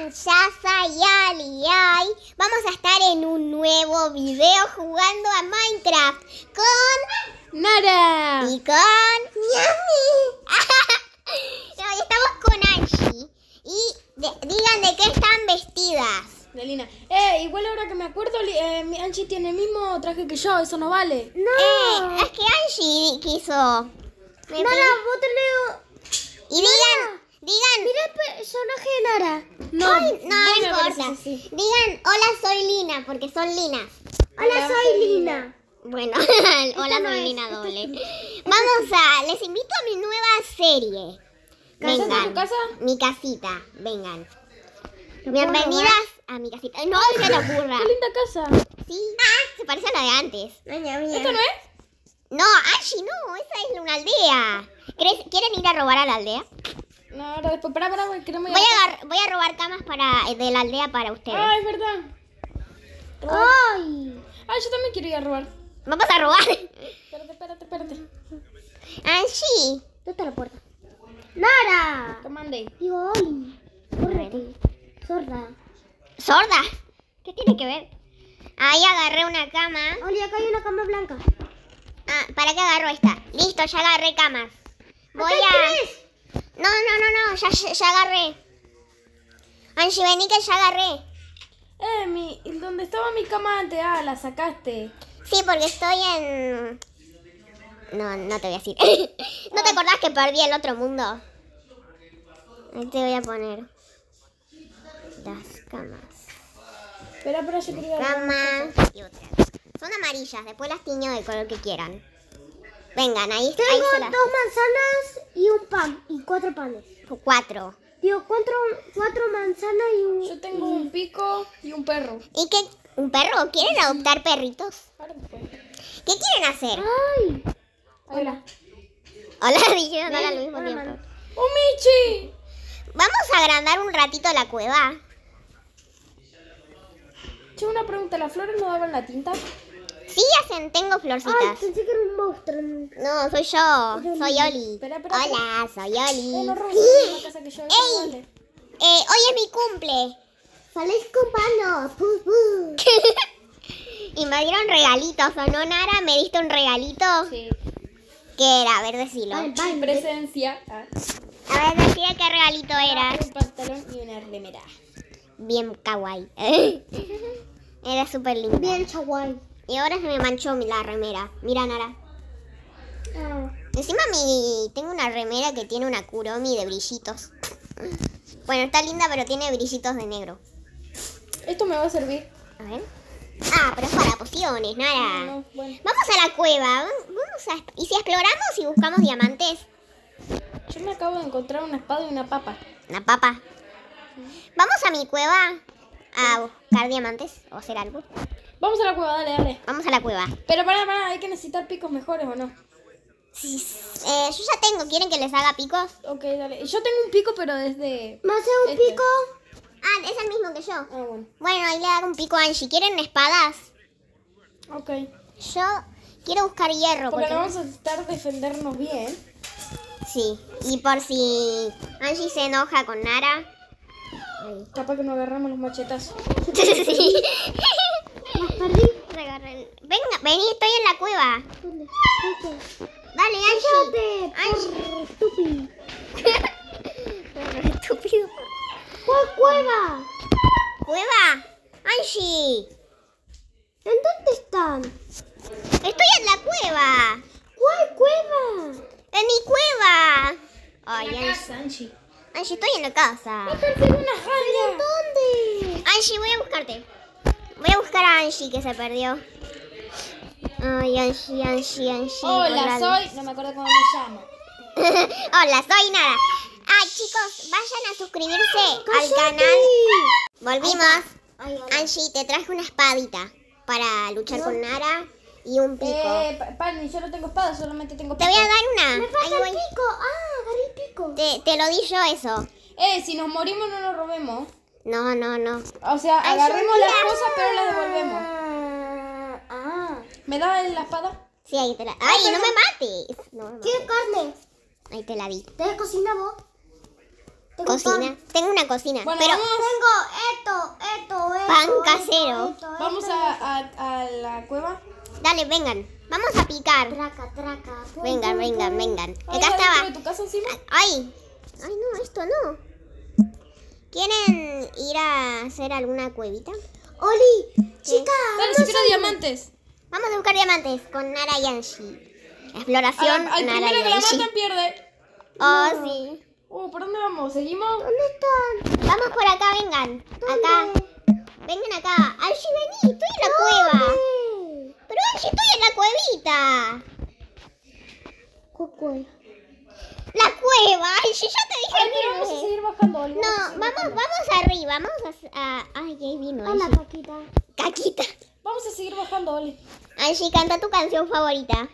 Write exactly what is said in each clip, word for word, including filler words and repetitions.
están? Ya soy Ali y hoy vamos a estar en un nuevo video jugando a Minecraft con Nara y con Yami. No, y estamos con Angie y de, digan de qué están vestidas. de Lina. Eh, igual ahora que me acuerdo, eh, mi Angie tiene el mismo traje que yo, eso no vale. No, eh, es que Angie quiso. Me Nara, pedí- vos tenés... Y digan, digan. Mira el personaje de Nara. No, Ay, no, vos no me importa. pareces así. Digan, hola, soy Lina, porque son Linas. Hola, soy Lina. Bueno, hola, no soy es, Lina esto doble. Vamos a, les invito a mi nueva serie. ¿Casa de Vengan. tu casa? Mi casita, vengan. Bienvenidas a mi casita. No se te ocurra. ¡Qué linda casa! Sí, ah, se parece a la de antes. ¿Esto no es? No, Angie, no, esa es una aldea. ¿Querés- ¿Quieren ir a robar a la aldea? No, ahora después, pará, pará, porque no me Voy a, agar- voy a robar camas para, de la aldea para ustedes. Ah, es verdad. Ay. Ah, yo también quiero ir a robar. Vamos a robar. Espérate, espérate, espérate. Angie. ¿Dónde está la puerta? Nara. ¿Qué mandé? Digo, Oli. Córrete. Sorda. ¿Sorda? ¿Qué tiene que ver? Ahí agarré una cama. Oli, acá hay una cama blanca. Ah, ¿para qué agarro esta? Listo, ya agarré camas. Voy Acá a... hay tres. No, no, no, no, ya, ya, ya agarré. Angie, vení que ya agarré. Eh, mi, ¿dónde estaba mi cama antes? Ah, la sacaste. Sí, porque estoy en... No, no te voy a decir. ¿No te acordás que perdí el otro mundo? Ahí te voy a poner las camas. Espera, espera, yo quiero ir a robar. Camas y otras. Son amarillas, después las tiño del color que quieran. Vengan, ahí, ahí Tengo se las... dos manzanas y un pan. Y cuatro panes. Cuatro. Digo, cuatro, cuatro manzanas y un... Yo tengo un pico y un perro. ¿Y qué? ¿Un perro? ¿Quieren adoptar perritos? Ahora después. ¿Qué quieren hacer? ¡Ay! Hola. Hola, dijeron hola al mismo Hola, tiempo. man. ¡Oh, Michi! Vamos a agrandar un ratito la cueva. Che, una pregunta, ¿las flores no daban la tinta? Sí, hacen, tengo Ay, florcitas. pensé que era un monstruo. No, soy yo, soy Oli. Espera, espera, Hola, soy Eh, Oli. no robes la misma casa que yo. eso no ¡Ey! vale. Eh, hoy es mi cumple. ¡Feliz cumpleaños! ¡Pu, pu! Y me dieron regalitos, ¿o no, Nara? ¿Me diste un regalito? Sí. ¿Qué era? A ver, decilo. Ay, Mi ay, presencia. Ah. A ver, decía qué regalito era. Un pantalón y una remera. Bien kawaii. Era súper lindo. Bien, chaguay. Y ahora se me manchó mi- la remera. Mira, Nara. Ah. Encima mi, tengo una remera que tiene una Kuromi de brillitos. Bueno, está linda, pero tiene brillitos de negro. Esto me va a servir. A ver. Ah, pero es para pociones, Nara. No, bueno. Vamos a la cueva. Vamos a, ¿y si exploramos y buscamos diamantes? Yo me acabo de encontrar una espada y una papa. Una papa. Vamos a mi cueva a buscar diamantes o hacer algo. Vamos a la cueva, dale, dale. Vamos a la cueva. Pero para, para, hay que necesitar picos mejores, ¿o no? Sí, eh, yo ya tengo. ¿Quieren que les haga picos? Ok, dale. Yo tengo un pico, pero desde... ¿Me hace un Este. pico? Ah, es el mismo que yo. Ah, bueno. Bueno, ahí le hago un pico a Angie. ¿Quieren espadas? Ok. Yo quiero buscar hierro. Porque Porque... no vamos a necesitar defendernos bien. Sí, y por si Angie se enoja con Nara. Capaz que no agarramos los machetazos. Sí. Las perdí. Agarren- Venga, vení, estoy en la cueva. ¿Dónde? ¿Dónde? Dale, Angie. ¡Cállate! ¡Por estúpido! Estúpido. ¿Cuál cueva? ¿Cueva? Angie. ¿En dónde están? Estoy en la cueva. ¿Cuál cueva? En mi cueva. Ay, Angie. Angie. Angie, estoy en la casa. Perdí una jaya. ¿Dónde? Angie, voy a buscarte. Voy a buscar a Angie que se perdió. Ay, Angie, Angie, Angie. Hola, borrado. soy... No me acuerdo cómo me llamo. Hola, soy Nara. Ay, chicos, vayan a suscribirse al ¡Cállate! canal. Volvimos. Ay, ay. Angie, te traje una espadita para luchar con Nara y un pico. Eh, Pa- Pani, yo no tengo espada, solamente tengo Te pico. voy a dar una. Me Ahí falta el voy. pico. Ah, agarré el pico. Te, te lo di yo eso. Eh, si nos morimos no nos robemos. No, no, no. O sea, Ay, agarremos yo- las cosas pero las devolvemos. Ah, ah. ¿Me das la espada? Sí, ahí te la... Ay, no me mates. No me mates. ¿Quieres carne? Ahí te la di. ¿Te cocina vos? Cocina. Tengo una cocina. Bueno, pero vamos, Tengo esto, esto, esto. Pan esto, casero. esto, vamos esto, a, a, a la cueva. dale, vengan. Vamos a picar. Traca, traca. pum, Vengan, pum, vengan, pum. vengan. Ay, Acá ¿adentro estaba. de tu casa encima? Ay. Ay, no, esto no. ¿Quieren ir a hacer alguna cuevita? Oli, chica, Dale, si quiero diamantes. Vamos a buscar diamantes con Nara y Angie. A Exploración, la- al Nara primero y que la Angie. matan pierde. Oh, sí. Uh, ¿por dónde vamos? ¿Seguimos? ¿dónde están? Vamos por acá, vengan. Acá. Vengan acá. Angie, vení, estoy en la cueva. Pero Angie, estoy en la cuevita. Coco. La cueva, Angie, ya te dije Ay, que mira, vamos a seguir bajando. Oli, No, vamos a seguir vamos, bajando. vamos arriba, vamos a... a- ay, ahí vino Hola, Angie. Paquita. Caquita. Vamos a seguir bajando, Oli. Angie, canta tu canción favorita.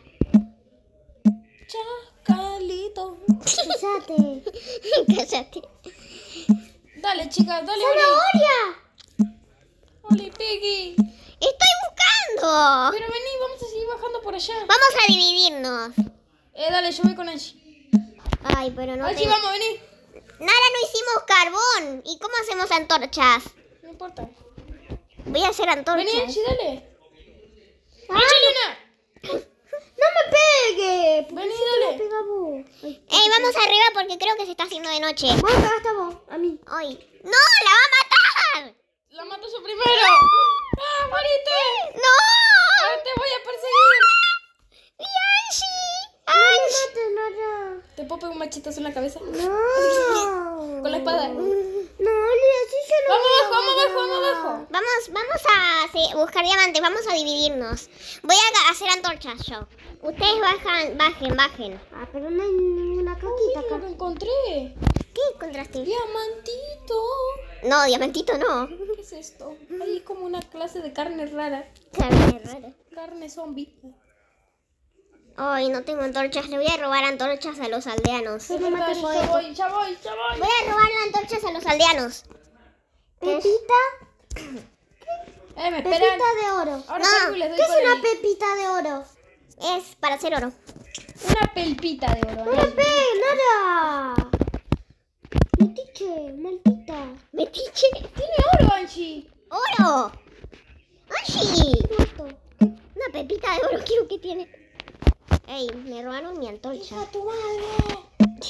Chacalito. Cállate. Cállate. Dale, chicas, dale, Oli. ¡Zanahoria! Oli, Piggy. Estoy buscando. Pero vení, vamos a seguir bajando por allá. Vamos a dividirnos. Eh, dale, yo voy con Angie. Ay, pero no Angie, tengo... vamos, vení. Nara, no hicimos carbón. ¿Y cómo hacemos antorchas? No importa. Voy a hacer antorchas. Vení, Angie, dale. Ah. Angelina. ¡No me pegue! Vení, dale. Pega vos. Ay, Ey, vamos arriba porque creo que se está haciendo de noche. vos pegaste a vos, a mí. Ay. ¡No! ¡La va a matar! La mato yo primero. ¡Ah, moriste! ¡No! Ahora te voy a perseguir. ¡Y Angie! ¡Angie! No, no, no. ¿Te puedo pegar un machetazo en la cabeza? No. Con la espada. No, Oli, así yo no. Vamos abajo, vamos abajo, vamos abajo. Vamos, vamos a hacer- buscar diamantes, vamos a dividirnos. Voy a hacer antorchas yo. Ustedes bajan, bajen, bajen. Ah, pero no hay ninguna caquita Mira lo acá. que encontré. ¿Qué encontraste? Diamantito. No, diamantito no. ¿Qué es esto? Hay como una clase de carne rara. Carne rara. Carne zombie. Ay, no tengo antorchas. Le voy a robar antorchas a los aldeanos. Es verdad, ya voy, ya voy, ya voy. Voy a robarle antorchas a los aldeanos. Pepita, Eh, me esperan. pepita de oro. Ahora No, salgo y les doy ¿Qué es por una ahí. pepita de oro? Es para hacer oro. Una pelpita de oro. ¡No me Angie. pegue, nada! Metiche, maldita. Metiche. Tiene oro, Angie. ¡Oro! ¡Angie! Muerto. Una pepita de oro quiero que tiene. Ey, me robaron mi antorcha. ¡A tu madre!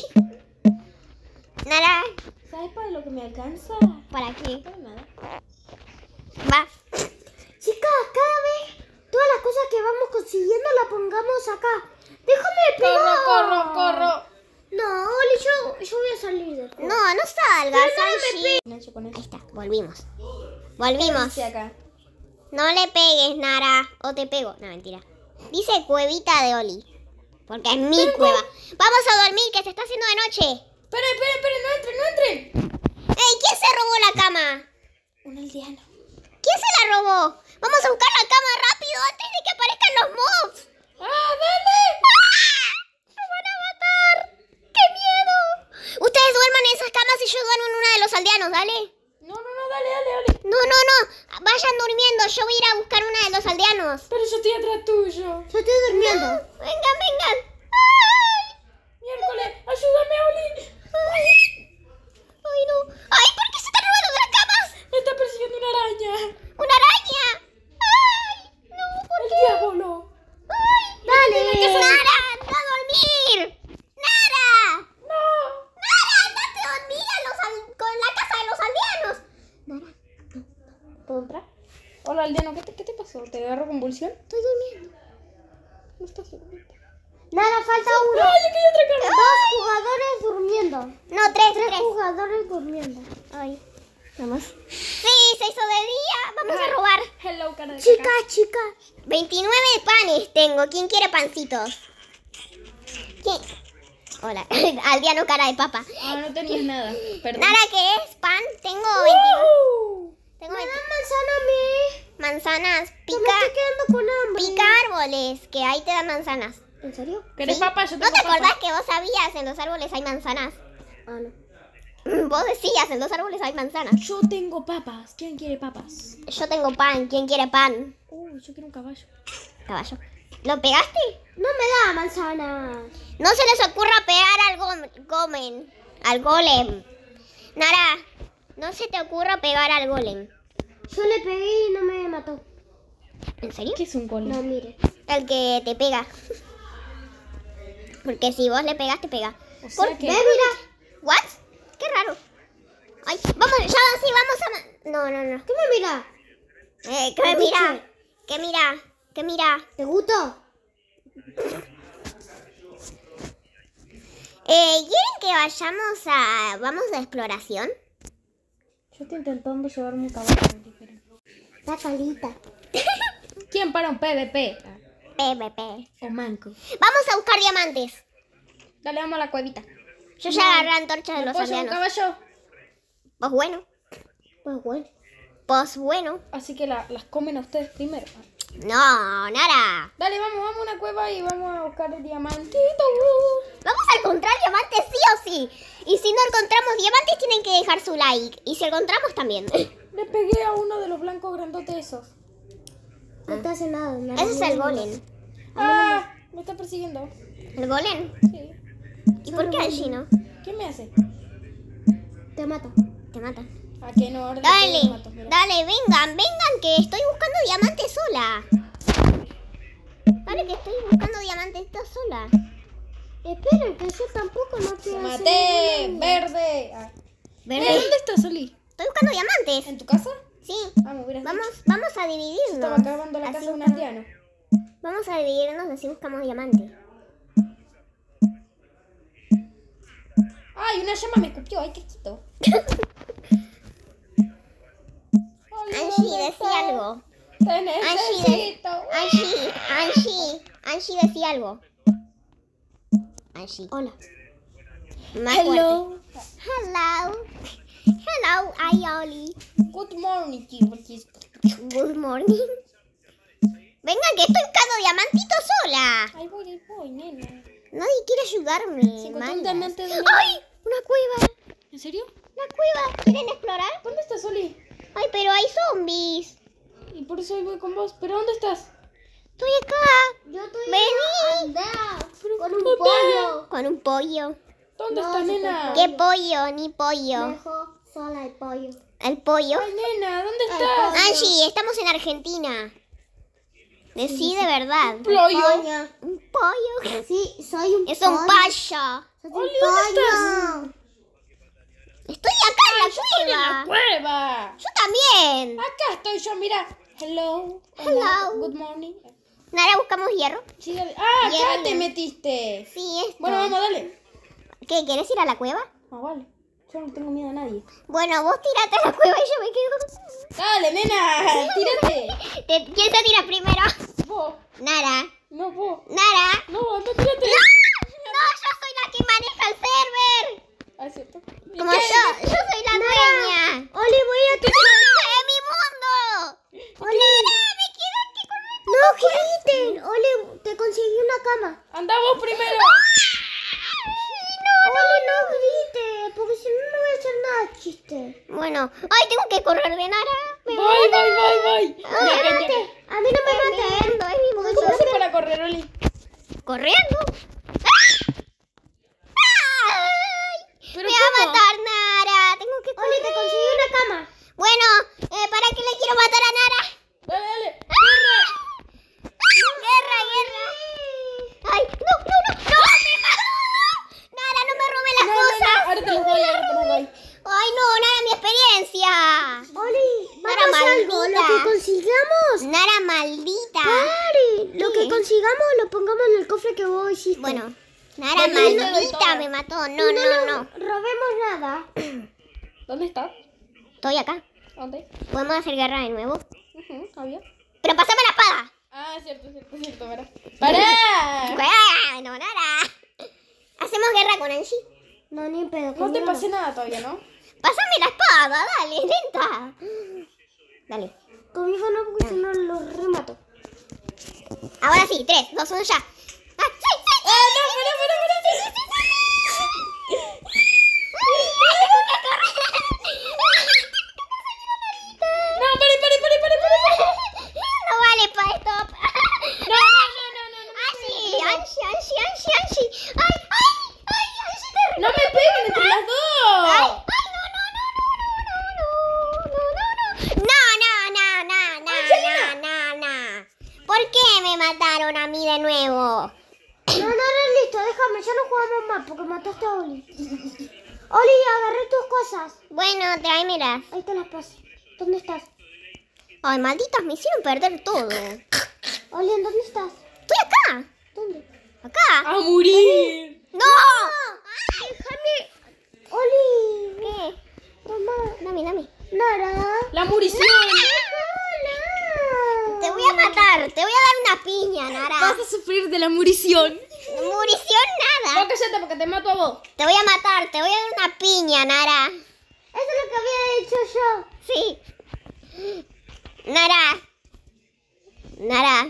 Nara, ¿Sabes para lo que me alcanza? ¿para qué? Para nada. Va. Chicas, cada vez todas las cosas que vamos consiguiendo las pongamos acá. ¡Déjame pegar! Corro, corro, corro. No, Oli, yo, yo voy a salir de juego. No, no salgas, Angie. Nacho con Ahí eso. está, volvimos. Volvimos. Dice acá. No le pegues, Nara. O te pego. No, mentira. Dice cuevita de Oli. Porque es mi cueva. Vamos a dormir, que se está haciendo de noche. Esperen, esperen, esperen, no entren, no entren. Ey, ¿quién se robó la cama? Un aldeano. ¿Quién se la robó? Vamos a buscar la cama rápido antes de que aparezcan los mobs. ¡Ah, dale! ¡Ah! ¡Me van a matar! ¡Qué miedo! Ustedes duerman en esas camas y yo duermo en una de los aldeanos, ¿dale? No, no, no, dale, dale, dale. No, no, no. Vayan durmiendo. Yo voy a ir a buscar una de los aldeanos. Pero yo estoy atrás tuyo. Yo estoy durmiendo. Vengan, vengan. ¡Ay! Miércoles, ayúdame, Oli. ¡Ay! ¡Ay, no! ¡Ay, por qué se están robando las camas! Me está persiguiendo una araña. ¡Una araña! ¡Ay! ¡No! ¿Por El qué? diablo. ¡Ay! Dale. ¡Nara! ¡Anda a dormir! ¡Nara! No. ¡Nara! ¡Andate a dormir a los al- con la casa de los aldeanos! ¡Nara! ¿Puedo entrar? Hola, aldeano, ¿qué te, qué te pasó? ¿Te agarró convulsión? Estoy durmiendo. No estás durmiendo. Nada, falta uno. ¡Ay, aquí hay otra cara! Dos jugadores durmiendo. No, tres, Tres tres. jugadores durmiendo. Ay. Vamos. Sí, se hizo de día. Vamos a robar. Hello, cara de caca. Chicas, chicas. veintinueve panes tengo. ¿Quién quiere pancitos? ¿Quién? Hola. Aldeano cara de papa. Ah, no tenías nada. Perdón. Nara, ¿qué es? ¿Pan? Tengo veintinueve. Uh, Tengo Me veintinueve. dan manzana a mí. Manzanas. Yo me Pica. estoy quedando con hambre. Pica árboles. Que ahí te dan manzanas. ¿En serio? ¿Querés ¿Sí? papa? Yo ¿No tengo te papa. acordás que vos sabías en los árboles hay manzanas? Ah, no. Vos decías en los árboles hay manzanas. Yo tengo papas. ¿Quién quiere papas? Yo tengo pan. ¿Quién quiere pan? Uh, yo quiero un caballo. Caballo. ¿Lo pegaste? No me da manzana. No se les ocurra pegar al gom- gomen. Al golem. Nara, no se te ocurra pegar al golem. Yo le pegué y no me mató. ¿En serio? ¿Qué es un golem? No, mire. El que te pega. Porque si vos le pegas, te pega. O sea ¿Por que- qué? Mira. ¿What? Qué raro. Ay, vamos, ya sí, vamos a... ma- No, no, no. ¿Qué me mira? Eh, ¿qué me mira? ¿Qué mira? ¿Qué mira? ¿Te gustó? Eh, ¿quieren que vayamos a... Vamos a exploración? Yo estoy intentando llevarme un caballo. La calita. ¿Quién para un P V P? P V P. O manco. Vamos a buscar diamantes. Dale, vamos a la cuevita. Yo ya agarré antorchas de ¿Me los puedo llevar un aldeanos. caballo? Pues bueno. Pues bueno. Pues bueno. Así que la- las comen a ustedes primero. No, nada. Dale, vamos, vamos a una cueva y vamos a buscar el diamantito. Vamos a encontrar diamantes sí o sí. Y si no encontramos diamantes, tienen que dejar su like. Y si encontramos, también. Le pegué a uno de los blancos grandotes esos. No te hace nada. nada. Ese es el golem. ¡Ah! Me está persiguiendo. ¿El golem? Sí. ¿Y por qué allí no? ¿Qué me hace? Te mata. Te mata. ¿A qué no? Ahora le Dale, pego y lo mato, mira. dale, vengan, vengan, que estoy buscando diamantes sola. Dale, que estoy buscando diamantes sola. Esperen, que yo tampoco no quiero hacer ¡Maté! ninguna. ¡Verde! Ah. Verde. Eh, ¿Dónde estás, Oli? Estoy buscando diamantes. ¿En tu casa? Sí. Ah, me hubieras Vamos, dicho. vamos a dividirnos. Estaba acabando la Así casa de un buscamos- aldeano. Vamos a dividirnos así buscamos diamantes. ¡Ay, una llama me escupió! ¡Ay, qué quito! Angie, decía algo. Te Angie, de- necesito. Angie, Angie, Angie, decía algo. Angie. Hola. Más Hello. fuerte. Hello. Hello, Ayoli. Good morning, chicos. Good morning. Venga, que estoy buscando diamantitos sola. Ahí voy, ahí voy, nena. Nadie quiere ayudarme. Se encontró un malas. diamante de- ¡Ay! Una cueva. ¿En serio? Una cueva. ¿Quieren explorar? ¿Dónde estás, Oli? Ay, pero hay zombies. Y por eso hoy voy con vos. ¿Pero dónde estás? Estoy acá. Yo estoy Vení. andar Pero, con un ¿dónde? pollo. Con un pollo. ¿Dónde No, estás, se nena? ¿Qué pollo? Ni pollo. Dejo sola el pollo. El pollo. Ay, nena, ¿dónde Ay, estás? Angie, estamos en Argentina. Decí de verdad. Pollo. Pollo. Un pollo. Sí, soy un Es un pollo. payo. Soy un Oli, ¿dónde pollo. Estoy acá en la ¡En la cueva. cueva! Yo también. Acá estoy yo, mira. Hello. Hello. Good morning. Nara, buscamos hierro. Sí, dale. ¡Ah, acá Bien. te metiste! Sí, esto. Bueno, vamos, dale. ¿Qué? ¿Querés ir a la cueva? Ah, vale. Yo no tengo miedo a nadie. Bueno, vos tirate a la cueva y yo me quedo. Dale, nena, tírate. Te- ¿Quién se tira primero? Vos. Nara. No, vos. Nara. No, no, tírate. No, yo soy la que maneja el server. Ah, es cierto. ¿Y Como qué? yo, yo soy la dueña. Oli, voy a ¡De mi mundo! Nara, me quiero que con No griten. Oli, te conseguí una cama. Anda vos primero. Oli, no grites, porque si no, no voy a hacer nada chiste. Bueno, ay, tengo que correr de Nara. Me Voy, voy, voy, voy. Ay, Ñaca, mate. ñaca. A mí no me Estoy mate. corriendo, es mi mundo. ¿Cómo haces para correr, Oli? ¿Corriendo? ¡Ay! ¿Pero Me va a cómo? matar Nara. Tengo que Oli, correr. te conseguí una cama. Bueno, eh, ¿para qué le quiero matar a Nara? Dale, dale. ¡Guerra, guerra! ¡Ay, no, no, no! ¡No! ¡Nara, no me robe las No, no, no. cosas! Ahora te los doy, ahora te los doy. ¡Ay, no, Nara, mi experiencia! Oli, Nara vamos a hacer algo. maldita. Lo que consigamos. Nara maldita. Pare. Lo ¿Qué? que consigamos lo pongamos en el cofre que vos hiciste. Bueno, Nara Bueno, yo te doy maldita todo. me mató. Y No, no, no. robemos nada. ¿Dónde estás? Estoy acá. ¿Dónde? Podemos hacer guerra de nuevo. Ujú, había. Pero pasame la espada. Ah, cierto, cierto, cierto, ¿verdad? ¡Para! Bueno, Nara. Hacemos guerra con Angie. No, ni en pedo. No te conmigo pasé nada todavía, ¿no? Pásame la espada, dale, lenta. Dale. Conmigo no, porque si no los remato. Ahora sí, tres, dos, uno, ya. ¡Ah, sí, sí! ¡Ah, no, espera, espera, espera! No, pare, pare, pare, pare, pare. No vale para esto. No, no, no, no, no, no. Angie, Angie, Angie, Angie, Angie. ¡Ay, ay, ay, Angie, te ¡No me peguen entre las ¡Ay, dos! ay, no, no, me mataron a mí de nuevo? No, no, no, listo, déjame, ya no jugamos más porque mataste a Oli. Oli, agarré tus cosas. Bueno, tráemelas. Ahí te las pasé. ¿Dónde estás? Ay, malditas, me hicieron perder todo. Oli, ¿en dónde estás? Estoy acá. ¿Dónde? Acá. ¡A morir! ¡No! Déjame. Oli. ¿Qué? Toma. Dame, dame. Nara. ¡La munición! Te voy a matar. Te voy a dar una piña, Nara. Vas a sufrir de la munición. Munición No, nada. cállate porque te mato a vos. Te voy a matar. Te voy a dar una piña, Nara. Eso es lo que había dicho yo. Sí. Nara. Nara.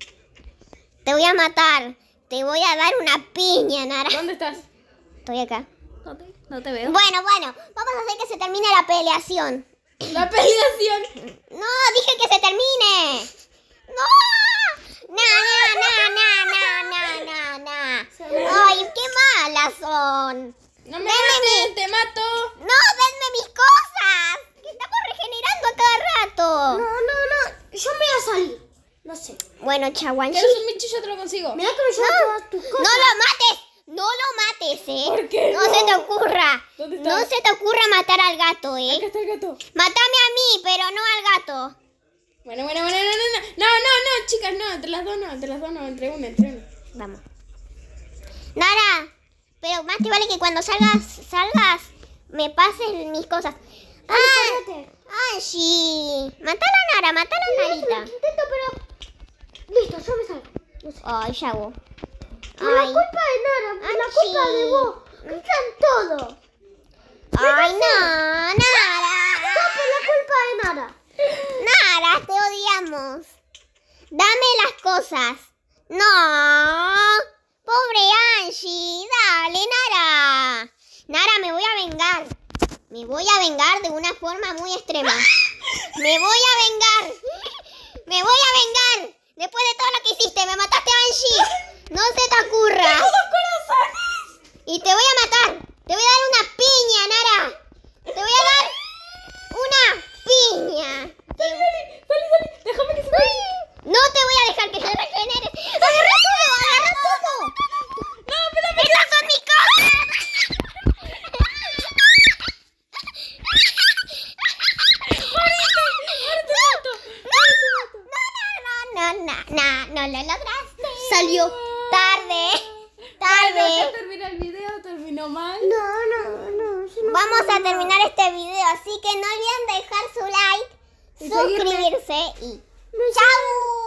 Te voy a matar. Te voy a dar una piña, Nara. ¿Dónde estás? Estoy acá. No te, no te veo. Bueno, bueno. Vamos a hacer que se termine la peleación. La peleación. No, dije que se termine. No. No, no, no, no, no, no, no. Ay, qué malas son. No me Denme mates, te mato. No, denme mis cosas. Que estamos regenerando a cada rato. No, no, no. Yo me voy a salir. No sé. Bueno, Chawanchi. ¿Quieres un bicho? Yo te lo consigo. Mira que me llevo todas tus No cosas. lo mates. No lo mates, ¿eh? ¿Por qué No no? se te ocurra. ¿Dónde está? No se te ocurra matar al gato, Acá ¿eh? está el gato. Mátame a mí, pero no al gato. Bueno, bueno, bueno, no, no, no. No, no, no, chicas, no. Entre las dos no, entre las dos no. Entre una, entre una. Vamos. Nara, pero más te vale que cuando salgas, salgas, me pases mis cosas. ¡Ah! Espérate. ¡Angie! Matala a Nara, matala a Narita. Intento, pero... Listo, yo me salgo. No sé. Ay, ya vos. Por la Ay, culpa de Nara, por la Anchi. culpa de vos. Quitan todo. ay, no, Nara. Todo por la culpa de Nara. Nara, te odiamos. Dame las cosas. No. Pobre Angie. Dale, Nara. Nara, me voy a vengar. Me voy a vengar de una forma muy extrema. Me voy a vengar. Me voy a vengar. Después de todo lo que hiciste, me mataste a Angie. No se te ocurra. Y te voy a matar. Te voy a dar una piña, Nara. Te voy a dar una piña. Te- Dale, dale. Déjame que se vaya. No te voy a dejar que se regenere. ¡Agarra todo! ¡Agarra todo! No, espérame. ¡Esas son mis cosas! No, no, no, no, no lo lograste. Salió. Tarde. Bueno, Tarde. ya termina el video, terminó mal. No, no, no. yo no Vamos puedo. a terminar este video, así que no olviden dejar su like, Y seguirme. suscribirse y Me ¡chao!